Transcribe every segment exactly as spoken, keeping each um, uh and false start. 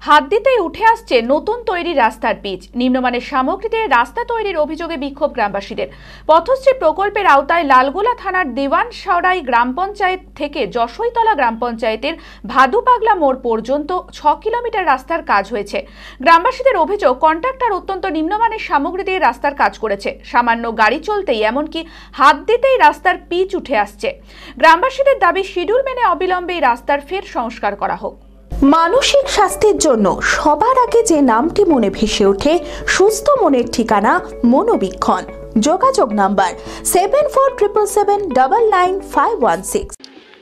হাত দিতেই উঠে আসছে নতুন তৈরি রাস্তার পিচ। নিম্নমানের সামগ্রী দিয়ে রাস্তা তৈরির অভিযোগে বিক্ষোভ গ্রামবাসীদের। পথশ্রী প্রকল্পের আওতায় লালগোলা থানার দেওয়ান সরাই গ্রাম পঞ্চায়েত থেকে যশৈতলা গ্রাম পঞ্চায়েতের ভাদুপাগলা মোড় পর্যন্ত ছ কিলোমিটার রাস্তার কাজ হয়েছে। গ্রামবাসীদের অভিযোগ, কন্ট্রাক্টর অত্যন্ত নিম্নমানের সামগ্রী দিয়ে রাস্তার কাজ করেছে। সামান্য গাড়ি চলতেই এমনকি হাত দিতেই রাস্তার পিচ উঠে আসছে। গ্রামবাসীদের দাবি, শিডিউল মেনে অবিলম্বে এই রাস্তার ফের সংস্কার করা হোক। মানসিক স্বাস্থ্যের জন্য সবার আগে যে নামটি মনে ভেসে ওঠে, সুস্থ মনের ঠিকানা মনোবীক্ষণ। যোগাযোগ number seven four triple seven double nine five one six.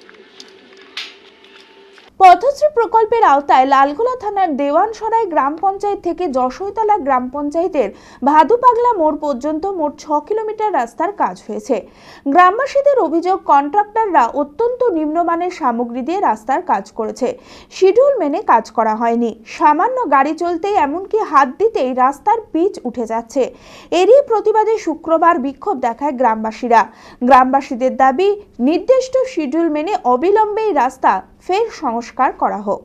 Pathashree প্রকল্পের আওতায় লালগোলা থানার দেওয়ান সরাই গ্রাম পঞ্চায়েত থেকে যশৈতলা গ্রাম পঞ্চায়েতের ভাদুপাগলা মোড় পর্যন্ত মোট ছ কিলোমিটার রাস্তার কাজ হয়েছে। গ্রামবাসীদের অভিযোগ, কন্ট্রাক্টররা অত্যন্ত নিম্নমানের সামগ্রী দিয়ে রাস্তার কাজ করেছে। শিডিউল মেনে কাজ করা হয়নি। সামান্য গাড়ি চলতেই এমনকি হাত দিতেই রাস্তার পিচ উঠে যাচ্ছে। এরই প্রতিবাদে শুক্রবার বিক্ষোভ দেখায় গ্রামবাসীরা। গ্রামবাসীদের দাবি, নির্দিষ্ট শিডিউল মেনে অবিলম্বে এই রাস্তা ফের সংস্কার করা হোক।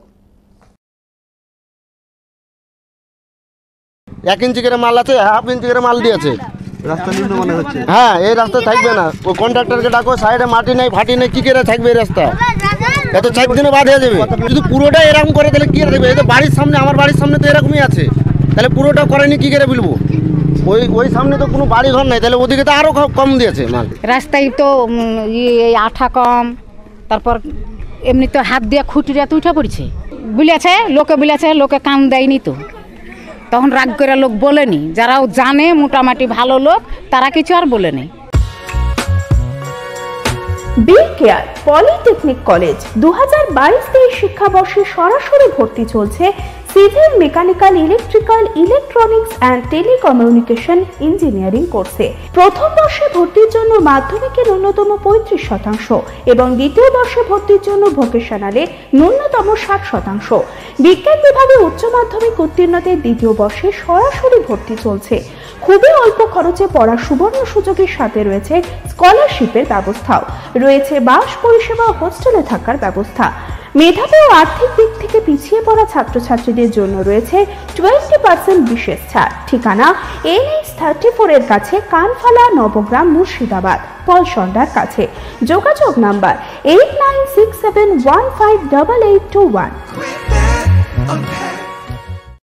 এক ইঞ্চি করে মাল আছে, হাফ ইঞ্চি করে মাল দিয়েছে। রাস্তা নিম্নমানের হচ্ছে। হ্যাঁ, এই রাস্তা থাকবে না। ও কন্ট্রাক্টরকে ডাকো, সাইডে মাটি নেই, ফাটি নেই, কি করে থাকবে এই রাস্তা? এত চার দিনে বাদ হয়ে যাবে। যদি পুরোটা এরকম করে তাহলে কি থাকবে? এই তো বাড়ির সামনে, আমার বাড়ির সামনে তো এরকমই আছে, তাহলে পুরোটা করেনি কি করে বলবো? ওই ওই সামনে তো কোনো বাড়ি ঘর নাই, তাহলে ওদিকে তো আরো কম দিয়েছে মাল। রাস্তায় তো আঠা কম, তারপর এমনি তো হাত দিয়ে খুঁটিরা তো উঠা পড়ছে। বুলেছে লোকে, বুলেছে লোকে কান দেয়নি, তো তখন রাগ করে লোক বলেনি। যারাও জানে মোটামুটি ভালো লোক, তারা কিছু আর বলেনি। বি কেয়ার পলিটেকনিক কলেজ দু হাজার বাইশ তেইশ শিক্ষাবর্ষে সরাসরি ভর্তি চলছে civil, mechanical, electrical, electronics and telecommunication engineering কোর্সে। প্রথম বর্ষে ভর্তির জন্য মাধ্যমিকে ন্যূনতম পঁয়ত্রিশ শতাংশ এবং দ্বিতীয় বর্ষে ভর্তির জন্য ভোকেশনালে ন্যূনতম ষাট শতাংশ। বিজ্ঞান বিভাগে উচ্চ মাধ্যমিক উত্তীর্ণদের দ্বিতীয় বর্ষে সরাসরি ভর্তি চলছে। খুবই অল্প খরচে পড়ার সুবর্ণ সুযোগের সাথে রয়েছে স্কলারশিপের ব্যবস্থাও। রয়েছে বাস পরিষেবা ও হোস্টেলে থাকার ব্যবস্থা। মেধাবী ও আর্থিক দিক থেকে পিছিয়ে পড়া ছাত্রছাত্রীদের জন্য রয়েছে টোয়েন্টি পার্সেন্ট বিশেষ ছাড়। ঠিকানা এন এইচ থার্টি ফোর এর কাছে, কানফালা, নবগ্রাম, মুর্শিদাবাদ, পলসন্ডার কাছে। যোগাযোগ number eight nine six seven one five double eight two one.